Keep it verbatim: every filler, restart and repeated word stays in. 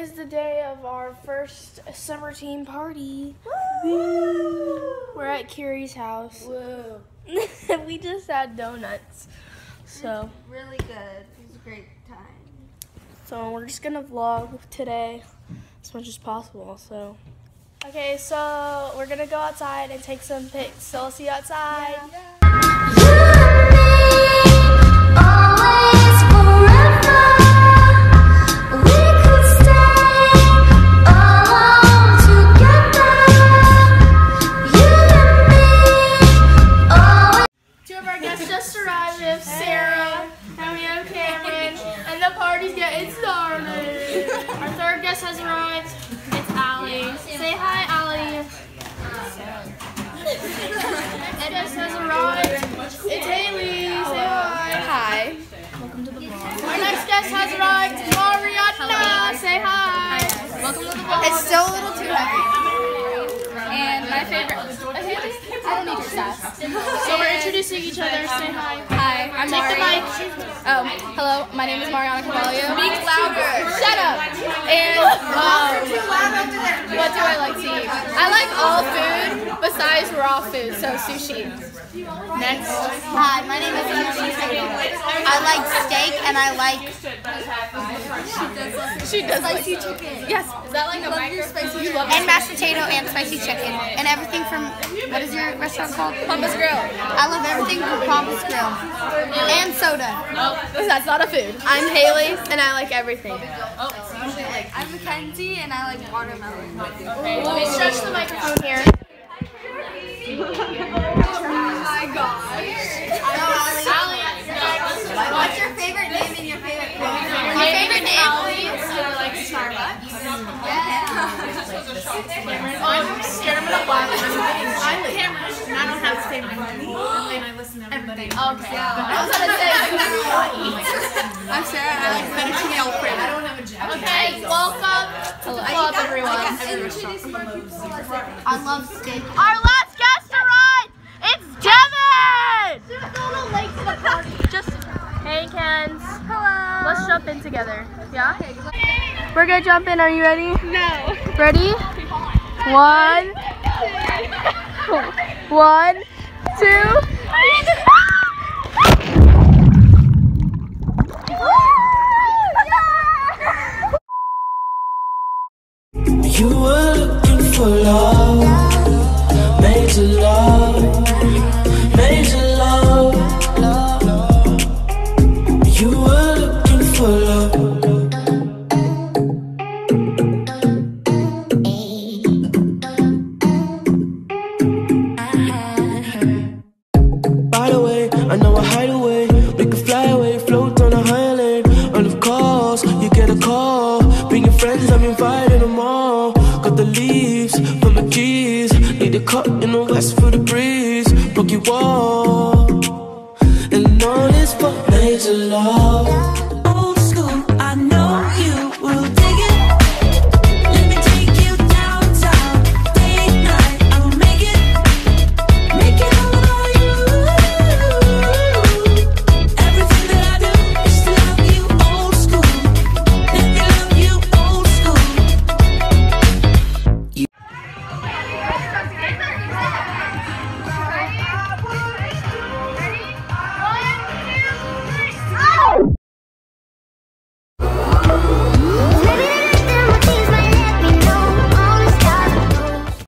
is the day of our first summer team party. Woo! We're at Kiri's house. Whoa. We just had donuts. So really good. It was a great time. So we're just gonna vlog today as much as possible. So okay, so we're gonna go outside and take some pics. So I'll see you outside. Yeah. Just arrived with Sarah, and we have Cameron, and the party's getting started. Our third guest has arrived. It's Allie. Say hi, Allie. Next guest has arrived. It's Haley. Say hi. Hi. Welcome to the vlog. Our next guest has arrived. Mariana. Say hi. Welcome to the vlog. It's still a little too heavy. And my favorite. I don't need your sass. So we're introducing each other. Say hi. Hi, I'm Take Mari. the mic. Um, hello, my name is Mariana Cavallo. Speak louder. Shut up. And um, what do I like to eat? I like all food besides raw food, so sushi. Next. Hi, my name is Amy. I like steak and I like She does spicy like chicken. Yes. Is that like a micro spicy? You love And mashed potato and spicy chicken. And everything from, what is your restaurant called? Pampas Grill. I love everything from Pampas Grill. And soda. Oh, that's not a food. I'm Haley, and I like everything. I'm Mackenzie and I like watermelon. Let me stretch the microphone here. What's your favorite name and your favorite food? My favorite name? I like Starbucks. Oh, I'm scared I'm gonna laugh. I'm Cameron. I don't have to say my name. And I listen to everybody. Okay. I was gonna say. I'm Sarah and I like fettuccine alfredo. I don't have a job. Okay, welcome to the club, everyone. I love steak. Our last guest arrived. It's Devin. Just hey, Kens. Hello. Let's jump in together. Yeah. We're gonna jump in. Are you ready? No. Ready? One. One, two. You were looking for love, major love, major love. You were looking for love. By the way, I know a hideaway. We can fly away, float on a higher lane. And of course, you get a call. Bring your friends, I'm invited them all. Got the leaves from the keys. Need a cut in the west for the breeze. Broke your wall. And all this for major love. Old school, I know you will.